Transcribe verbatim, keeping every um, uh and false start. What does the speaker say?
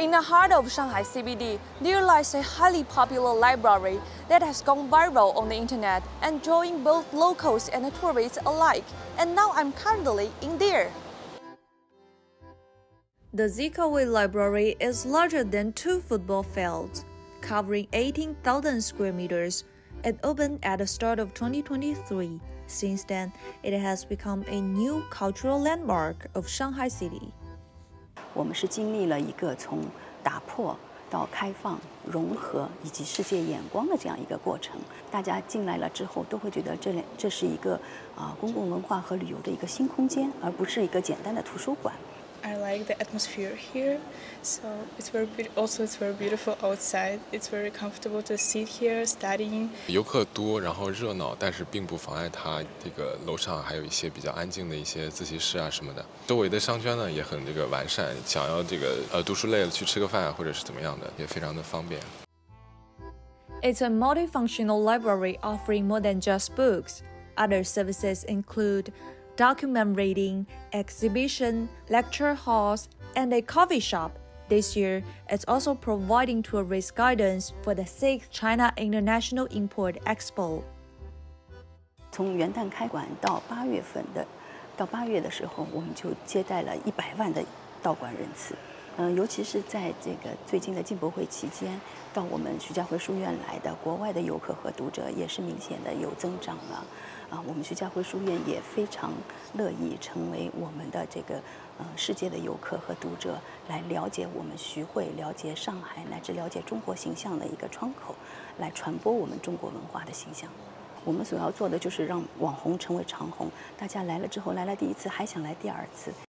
In the heart of Shanghai C B D, there lies a highly popular library that has gone viral on the internet and drawing both locals and tourists alike. And now I'm currently in there. The Zikawei Library is larger than two football fields, covering eighteen thousand square meters. It opened at the start of twenty twenty-three. Since then, it has become a new cultural landmark of Shanghai City. 我们是经历了一个从打破到开放、融合以及世界眼光的这样一个过程。大家进来了之后，都会觉得这这是一个啊公共文化和旅游的一个新空间，而不是一个简单的图书馆。 I like the atmosphere here, so it's very also it's very beautiful outside. It's very comfortable to sit here studying. 游客多，然后热闹，但是并不妨碍它这个楼上还有一些比较安静的一些自习室啊什么的。周围的商圈呢也很这个完善，想要这个呃读书累了去吃个饭或者是怎么样的，也非常的方便。 It's a multifunctional library offering more than just books. Other services include document reading, exhibition, lecture halls, and a coffee shop. This year, it's also providing tourist guidance for the sixth China International Import Expo. 从元旦开馆到八月份的，到八月的时候，我们就接待了一百万的到馆人次。嗯、呃，尤其是在这个最近的进博会期间，到我们徐家汇书院来的国外的游客和读者也是明显的有增长了。 啊，我们徐家汇书院也非常乐意成为我们的这个呃世界的游客和读者来了解我们徐汇、了解上海乃至了解中国形象的一个窗口，来传播我们中国文化的形象。我们所要做的就是让网红成为长红，大家来了之后，来了第一次还想来第二次。